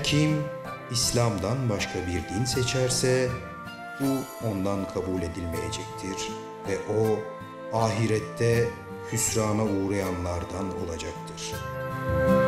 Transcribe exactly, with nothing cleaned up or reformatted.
Her kim İslam'dan başka bir din seçerse bu ondan kabul edilmeyecektir ve o ahirette hüsrana uğrayanlardan olacaktır.